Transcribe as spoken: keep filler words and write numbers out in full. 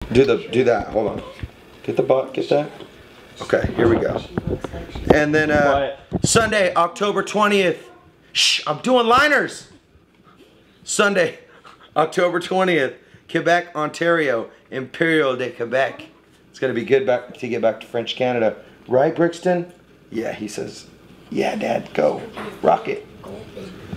Do the do that. Hold on. Get the butt. Get that. Okay, here we go. And then uh, Sunday, October twentieth. Shh, I'm doing liners. Sunday, October twentieth, Quebec, Ontario, Imperial de Quebec. It's gonna be good back to get back to French Canada, right, Brixton? Yeah, he says. Yeah, Dad, go, rock it.